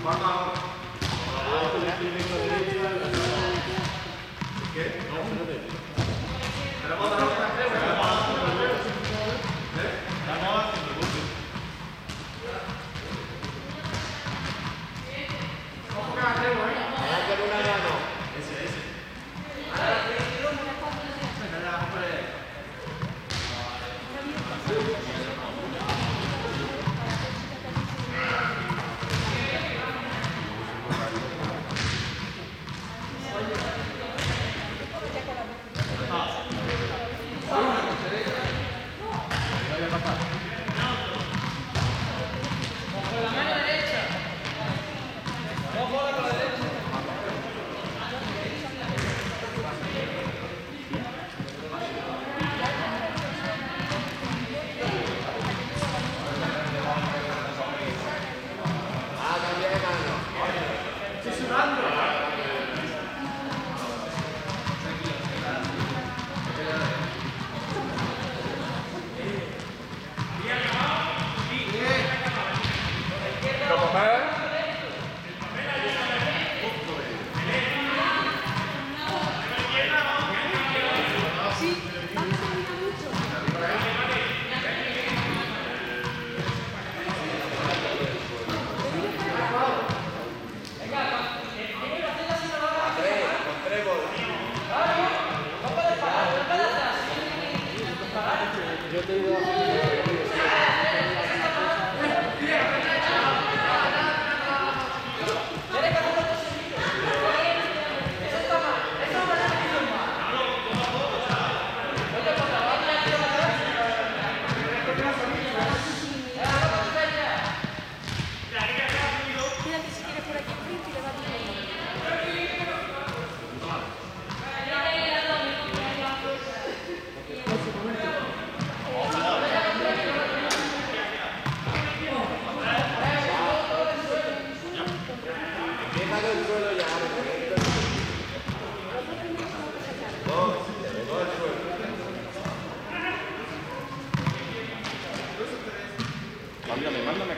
Mándame.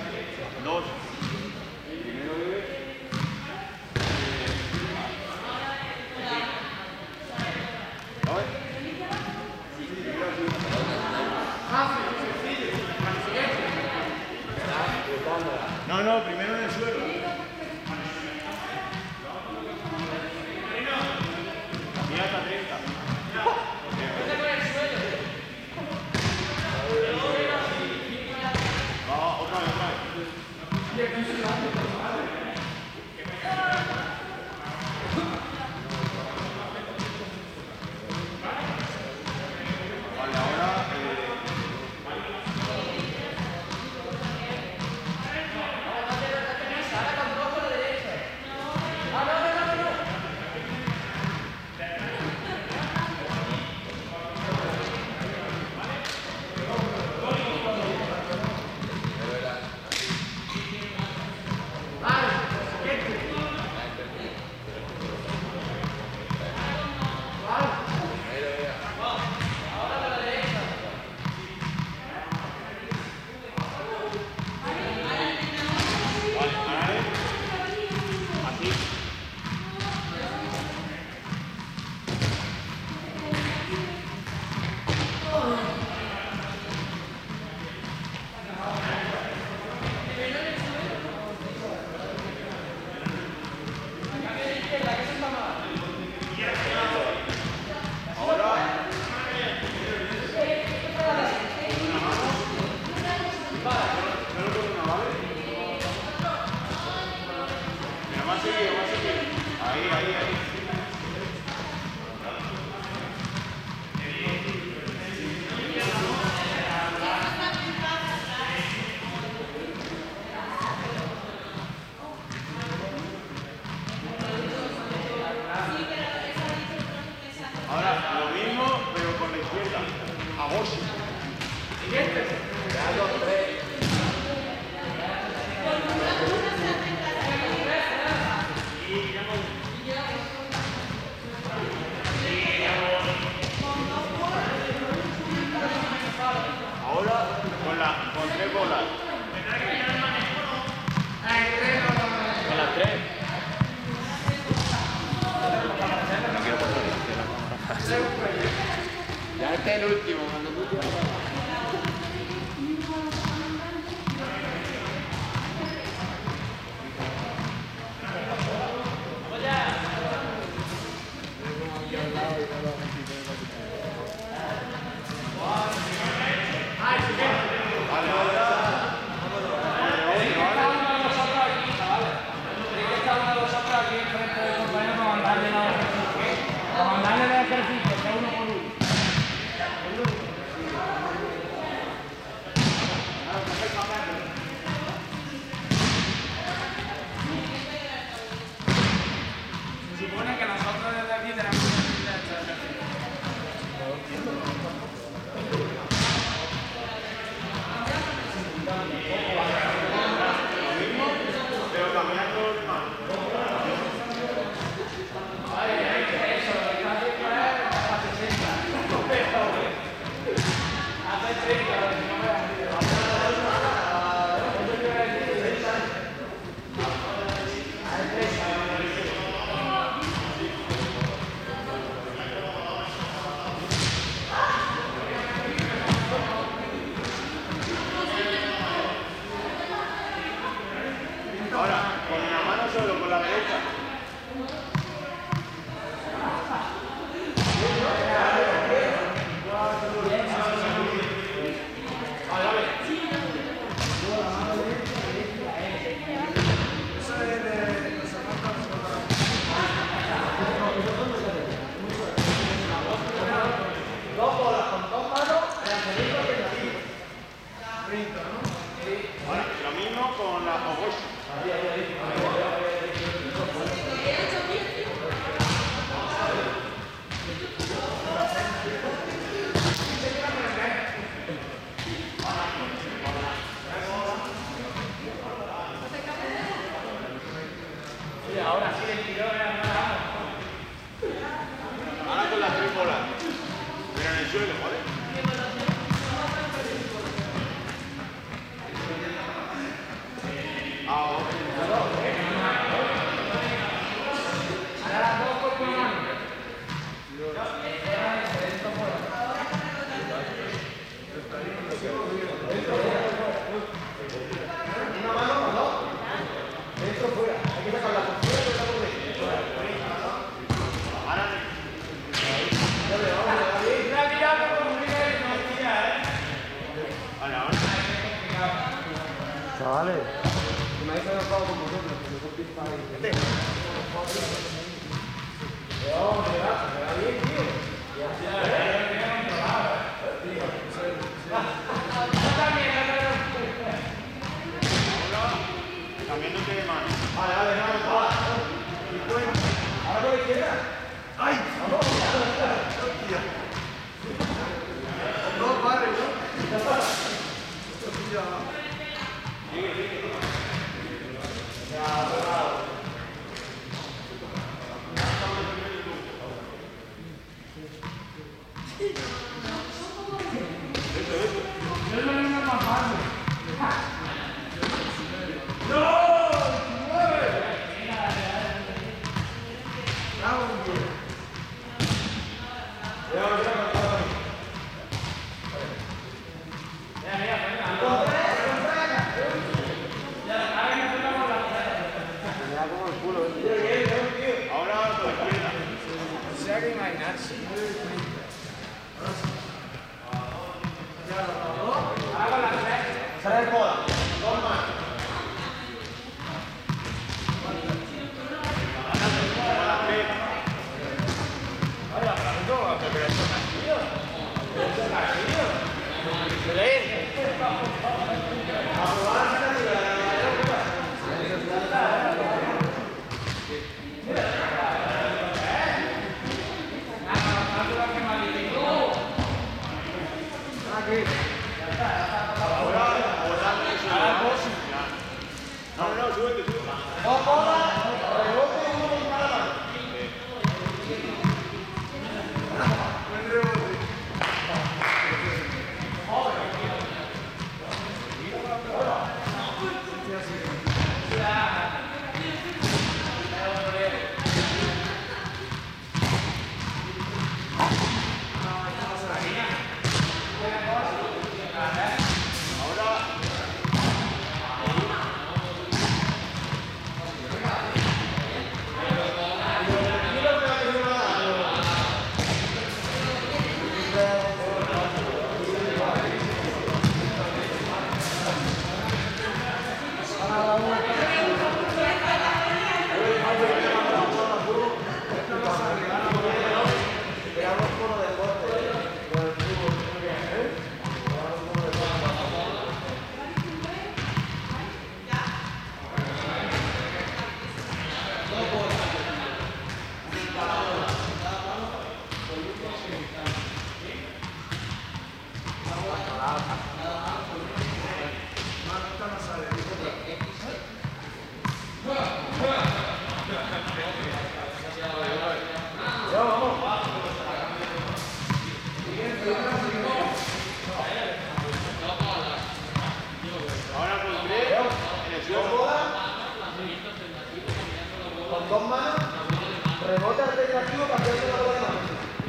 Dos. Primero bebé. No, primero en el suelo. Mira hasta 30. Otra vez. Vale, ahora... Ahí. Ahora, lo mismo, pero con la izquierda. A Bosch. Siguiente. Ahora con tres bolas. Este es el último, cuando tú quieras. Chavales, que me habéis enojado con vosotros, que me cortéis para ahí. Me va bien, tío. También no tiene mano. Vale, vale, no, va. Ahora por la izquierda. ¡Ay! ¡Vamos! No, padre, ¿no? dos manos, rebota el retractivo para hacerse la bola de mano.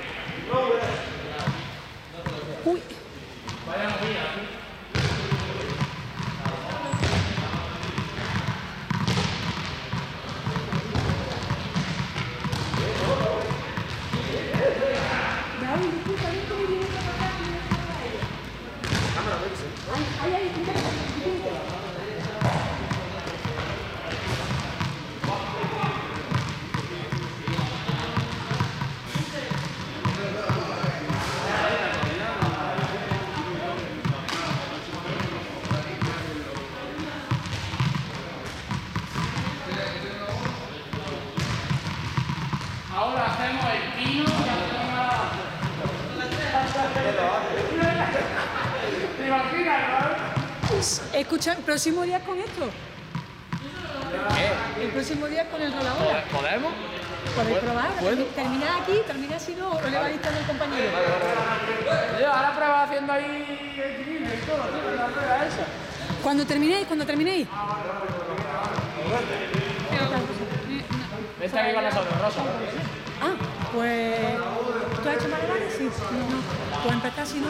Uy. Vaya movida. David, disculpa, no te viene para acá. Cámara, ¿ves? Ahí, Ahora hacemos el pino y hacemos la... ¿Te imaginas, no? Escucha, ¿el próximo día con esto? ¿Qué? ¿El próximo día con el rolador? ¿Podemos? ¿Podéis probar? Termina aquí, termina si no, o le va dictando el compañero. Yo ahora prueba haciendo ahí equilibrio y todo, tío, la prueba esa. Cuando terminéis. Vente aquí con nosotros, Rosa. Ah, pues... ¿Tú has hecho malabares? Sí. No. Pues empezar si no.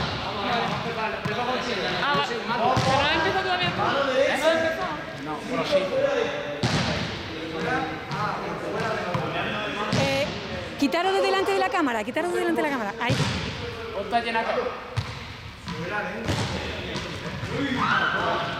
Ah, vale. ¿Pero no has empezado todavía? No, bueno, sí. Quitaros de delante de la cámara, Ahí. Ponte llena acá.